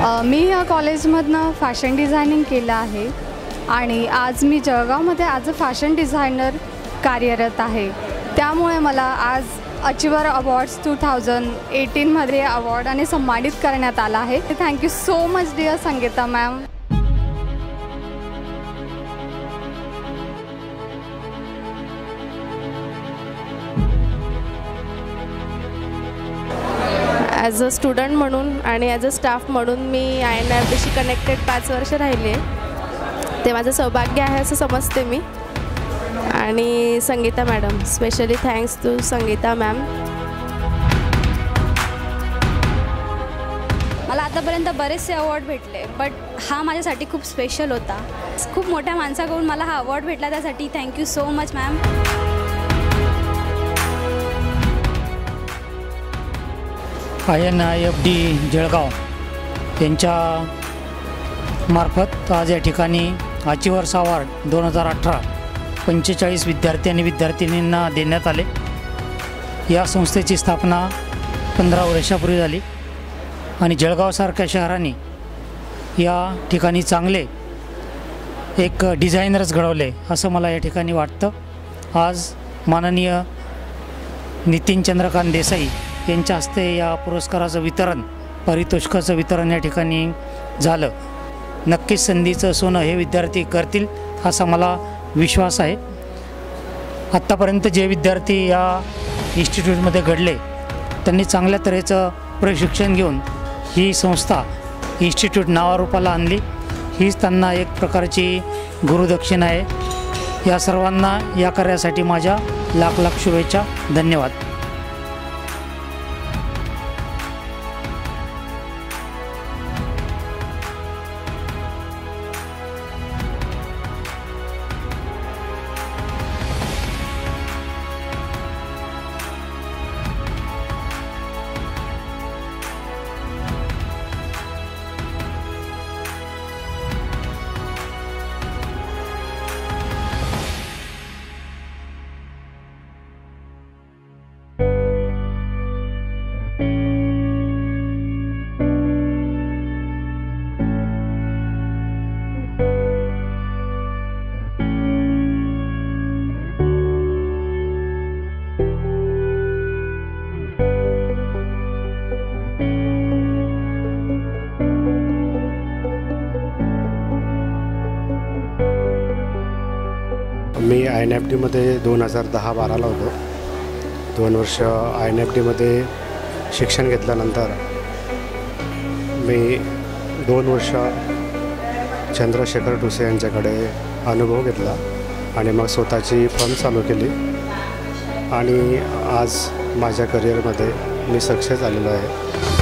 मी या कॉलेजमधनं fashion designing केलं आहे आणि आज मी जळगावमध्ये ॲज अ फॅशन डिझायनर कार्यरत आहे। त्यामुळे मला आज अचिव्हर अवॉर्ड्स 2018मध्ये अवॉर्डाने सन्मानित करण्यात आला आहे। Thank you so much dear Sangeeta ma'am. As a student म्हणून आणि ॲज अ स्टाफ म्हणून मी INIFDशी कनेक्टेड 5 वर्ष राहिले आहे। ते माझं सौभाग्य आहे असं समजते मी। आणि Sangeeta madam, specially thanks to Sangeeta ma'am. मला आतापर्यंत बरेचसे अवॉर्ड भेटले, बट हा माझ्यासाठी खूप स्पेशल होता। खूप मोठ्या माणसाकडून मला हा अवॉर्ड भेटला, त्यासाठी thank you so much ma'am. INIFD Jalgaon यांच्या मार्फत आज या ठिकाणी अचिव्हर्स अवॉर्ड 2018 45 विद्यार्थी आणि विद्यार्थिनींना देण्यात आले। या संस्थेची स्थापना 15 वर्षापूर्वी झाली आणि जळगावसारख्या शहराने या ठिकाणी चांगले एक डिझायनर्स घडवले असं मला या ठिकाणी वाटतं। आज माननीय नितीन चंद्रकांत देसाई यांच्या हस्ते या पुरस्काराचं वितरण, पारितोषिकाचं वितरण या ठिकाणी झालं। नक्कीच संधीचं सोनं हे विद्यार्थी करतील असा मला विश्वास आहे। आत्तापर्यंत जे विद्यार्थी या इन्स्टिट्यूटमध्ये घडले त्यांनी चांगल्या तऱ्हेचं प्रशिक्षण घेऊन ही संस्था इन्स्टिट्यूट नावारूपाला आणली। हीच त्यांना एक प्रकारची गुरुदक्षिणा आहे। या सर्वांना या कार्यासाठी माझ्या लाख लाख शुभेच्छा। धन्यवाद। मी INIFDमध्ये 2010-12ला होतो। 2 वर्ष INIFDमध्ये शिक्षण घेतल्यानंतर मी 2 वर्ष चंद्रशेखर टुसे यांच्याकडे अनुभव घेतला आणि मग स्वतःची फर्म चालू केली आणि आज माझ्या करिअरमध्ये मी सक्सेस आलेलो आहे।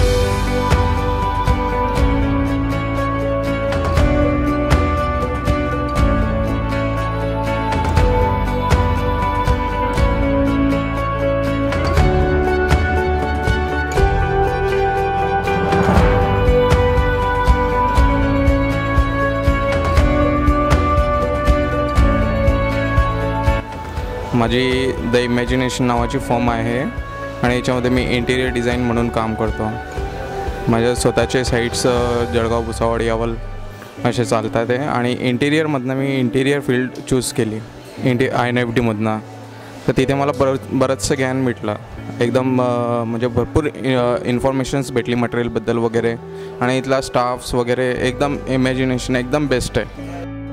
माझी द इमॅजिनेशन नावाची फर्म आहे आणि याच्यामध्ये मी इंटिरियर डिझाईन म्हणून काम करतो। माझ्या स्वतःचे साईट्स जळगाव, भुसावळ, यावल असे चालतात आहे आणि इंटिरियरमधनं मी इंटिरियर फील्ड चूज केली INIFDमधनं। तर तिथे मला बरंचसं ज्ञान भेटलं, एकदम म्हणजे भरपूर इन्फॉर्मेशन्स भेटली मटेरियलबद्दल वगैरे आणि इथला स्टाफ्स वगैरे एकदम इमॅजिनेशन एकदम बेस्ट आहे।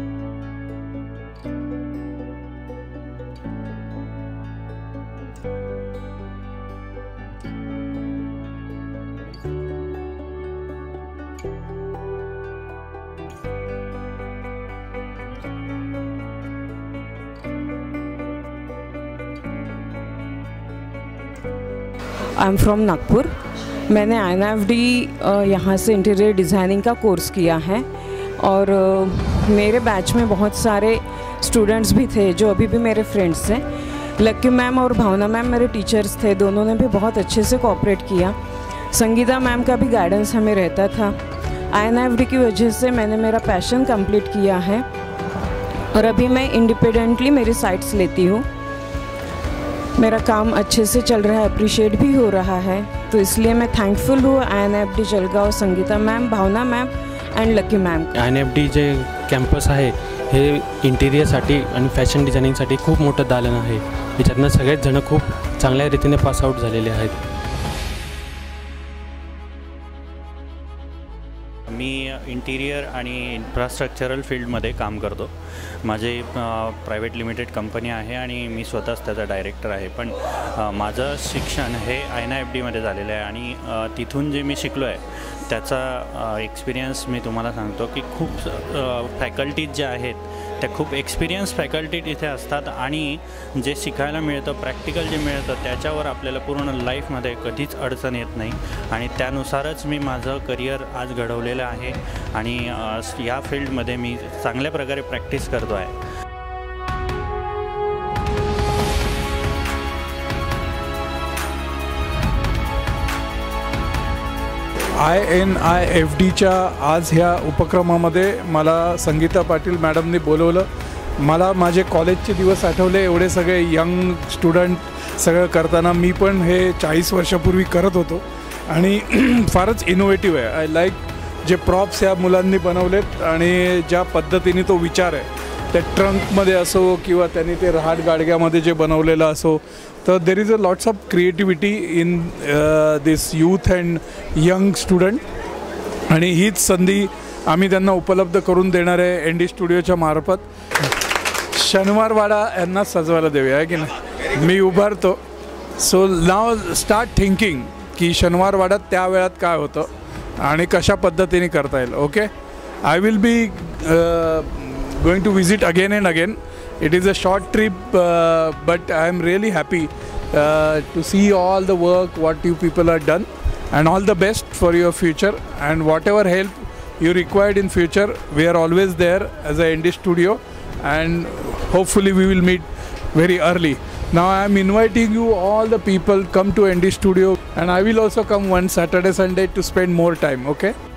I am from Nagpur. मैंने INIFD यहाँ से इंटीरियर डिज़ाइनिंग का कोर्स किया है और मेरे बैच में बहुत सारे स्टूडेंट्स भी थे जो अभी भी मेरे फ्रेंड्स हैं। लक्की मैम और भावना मैम मेरे टीचर्स थे, दोनों ने भी बहुत अच्छे से कोऑपरेट किया। संगीता मैम का भी गाइडेंस हमें रहता था। INIFD की वजह से मैंने मेरा पैशन कंप्लीट किया है और अभी मैं इंडिपेंडेंटली मेरी साइट्स लेती हूँ। मेरा काम अच्छे से चल रहा है, अप्रिशिएट भी हो रहा है। तो इसलिए मैं थैंकफुल हूँ INIFD Jalgaon, Sangeeta ma'am, Bhavana ma'am and Lucky ma'am. INIFD जे कॅम्पस आहे हे इंटिरियरसाठी आणि फॅशन डिझायनिंगसाठी खूप मोठं दालन आहे. याच्यातनं सगळेच जण खूप चांगल्या रीतीने पासआउट झालेले आहेत. मी इंटिरियर आणि इन्फ्रास्ट्रक्चरल फील्डमध्ये काम करतो. माझे प्रायव्हेट लिमिटेड कंपनी आहे आणि मी स्वतःच त्याचा डायरेक्टर आहे. पण माझं शिक्षण हे INIFDमध्ये झालेलं आहे आणि तिथून जे मी शिकलो आहे त्याचा एक्सपिरियन्स मी तुम्हाला सांगतो की खूप फॅकल्टीज ज्या आहेत त्या खूप एक्सपिरियन्स फॅकल्टी इथे असतात आणि जे शिकायला मिळतं, प्रॅक्टिकल जे मिळतं त्याच्यावर आपल्याला पूर्ण लाईफमध्ये कधीच अडचण येत नाही आणि त्यानुसारच मी माझं करिअर आज घडवलेलं आहे आणि या फील्डमध्ये मी चांगल्या प्रकारे प्रॅक्टिस करतो आहे. INIFDच्या आज ह्या उपक्रमामध्ये मला संगीता पाटील मॅडमने बोलवलं. मला माझे कॉलेजचे दिवस आठवले. एवढे सगळे यंग स्टुडंट सगळं करताना मी पण हे 40 वर्षापूर्वी करत होतो आणि फारच इनोव्हेटिव्ह आहे. आय लाईक जे प्रॉप्स ह्या मुलांनी बनवलेत आणि ज्या पद्धतीने तो विचार आहे त्या ट्रंकमध्ये असो किंवा त्यांनी ते रहाट गाडग्यामध्ये जे बनवलेलं असो, तर there is a lots of creativity in this youth and young student आणि हीच संधी आम्ही त्यांना उपलब्ध करून देणार आहे ND स्टुडिओच्या मार्फत. शनिवारवाडा यांना सजवायला देऊया आहे की नाही, मी उभारतो. सो नाव स्टार्ट थिंकिंग की शनिवारवाड्यात त्या वेळात काय होतं आणि कशा पद्धतीने करता येईल. Okay, I will be going to visit again and again. It is a short trip, but I am really happy to see all the work what you people have done, and all the best for your future, and whatever help you required in future, we are always there as a ND studio, and hopefully we will meet very early. Now I am inviting you all the people come to ND studio, and I will also come one Saturday Sunday to spend more time. Okay.